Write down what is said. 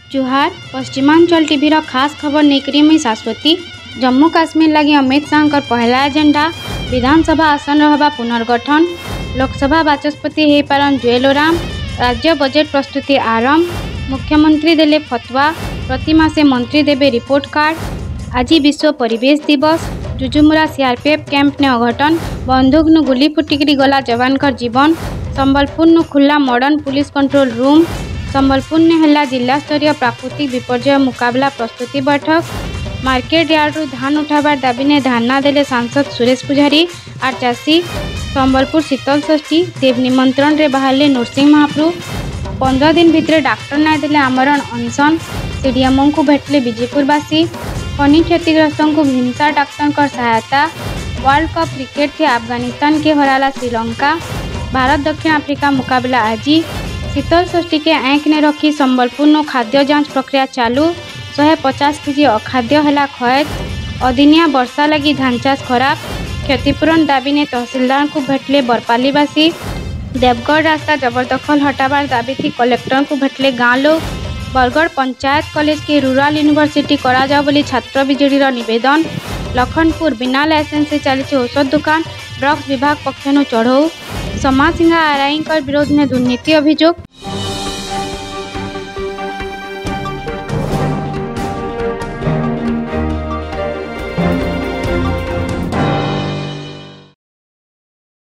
जुहार Paschimanchal TV खास खबर नेकरी मुई शाश्वती। जम्मू काश्मीर लगी अमित शाह पहला एजेंडा विधानसभा आसन रहबा पुनर्गठन। लोकसभा बाचस्पति हो पारन जुएल ओराम। राज्य बजेट प्रस्तुति आरंभ। मुख्यमंत्री देले फतवा। प्रति मासे मंत्री देबे रिपोर्ट कार्ड। आज विश्व परिवेश दिवस। जुजुमुरा सीआरपीएफ कैंप ने अघटन। बंदूक नु गुली फुटिकी गला जवान जीवन। संबलपुर नु खुला modern police control room. Sambalpur ने हला जिला स्तरीय प्राकृतिक विपर्यय मुकाबला प्रस्तुति बैठक। मार्केट यार्ड धान उठाबार दाबी ने धारणा देले सांसद सुरेश पुजारी और चाषी। संबलपुर शीतल षष्ठी देव निमंत्रण रे बाहरले नरसिंह महाप्रभु। 15 दिन भितर डाक्टर ना देले आमरण अनशन। सीडीएमओ को भेटले बीजेपुरवासी। फनी क्षतिग्रस्तों को हिंसा डाक्टर सहायता। वर्ल्ड कप क्रिकेट के अफगानिस्तान के हराला श्रीलंका। भारत दक्षिण अफ्रीका मुकाबला आज। शीतल षष्ठी के आंक ने रखी संबलपुर नो खाद्य जांच प्रक्रिया चालू। 150 केजी अखाद्य है खैत। अदिनिया वर्षा लगी धान चाष खराब। क्षतिपूरण दाबी ने तहसीलदार को भेटले बरपालीवासी। देवगढ़ रास्ता जबरदखल हटाबार दाबी थी कलेक्टर को भेटले गाँव लोग। बरगढ़ पंचायत कॉलेज के रूराल यूनिवर्सिटी करा जाओ बोली छात्र विजेडी निवेदन। लखनपुर बिना लाइसेंस से चली औषध दुकान। ड्रग्स विभाग पक्षनु चढ़ऊ। समाजसिंहा आरआई विरोध में दुर्नीति अभियोग।